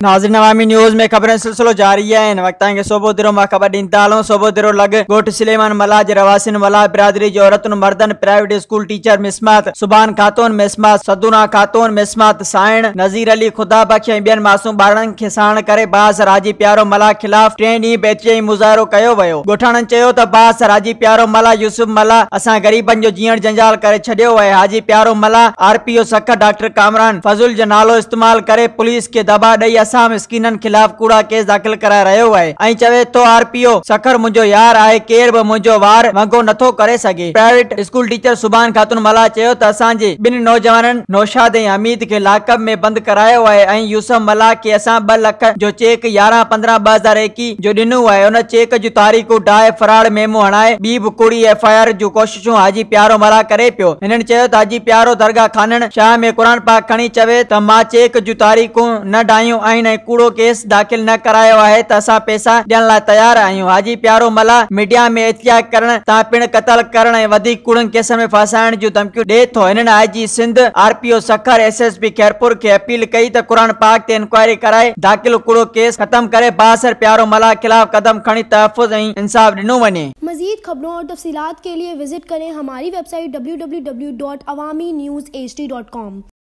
नाज़रीन अवामी न्यूज़ में खबरें सिलसिलो जारी है। वक्त के सोभوديرو में खबर ॾींदा हलूं। सोभوديرو लॻ ॻोठ सलيمان मलाह जे रھواسين मलाह برادري जो عورتن مردن پرائيويٽ اسڪول टीचर مسمات سبحان खातून مسمات सदूना खातून مسمات साइण नज़ीर अली खुदा बख्श ऐं ॿियनि मासूम ॿारनि खे साण करे बास राजी प्यारो मलाह खिलाफ़ 3 ॾींहं बेचैनी मुज़ाहिरो कयो वियो। ॻोठाणनि चयो त बास राजी प्यारो मलाह यूसुफ मलाह असां ग़रीबनि जो जीअण जंजाल करे छॾियो आहे। हाजी प्यारो मलाह आरपीओ सख डॉक्टर कामरान फजुल जो नालो इस्तेमाल करे पुलिस के दबा ॾेई असां मिस्किननि खिलाफ़ कूड़ा केस दाख़िल कराए रहियो आहे ऐं चवे थो आरपीओ सखर मुंहिंजो यार आहे, केर बि मुंहिंजो वार वॻो नथो करे सघे। प्राइवेट स्कूल टीचर सुभान खातून मलाह चयो त असांजे ॿिनि नौजवाननि नौशाद ऐं हमीद खे लाकअप में बंदि करायो आहे ऐं यूसुफ मलाह खे असां 2 लख जो चेक 11/15/2021 जो ॾिनो आहे। उन चेक जूं तारीख़ूं डाए फरार मेमो हणाए ॿी बि कुड़ी FIR जूं कोशिशूं हाजी प्यारो मलाह करे पियो। हिननि चयो त हाजी प्यारो दरगाह खानन शाह में क़ुरान पाक खणी चवे त मां चेक जूं तारीख़ूं न ॾायूं आहिनि ऐं कूड़ो केस दाख़िल न करायो आहे त असां पैसा ॾियण लाइ तयार आहियूं। हाजी प्यारो मलाह मीडिया में एहतियात करण तां पिण क़तल करण ऐं वधीक कूड़नि केसनि में फासाइण जूं धमकियूं ॾिए थो। हिननि IG Sindh RPO Sukkur SSP Khairpur खे अपील कई त क़ुरान पाक ते इंक्वायरी कराए दाख़िल कूड़ो केस ख़त्म करे बासर प्यारो मलाह खिलाफ कदम खणी तहफ़्फ़ुज़ ऐं इंसाफ ॾिनो वञे। मज़ीद खबरों और तफसीलात के लिए विजिट करें हमारी वेबसाइट www.awamiNewsHD.com।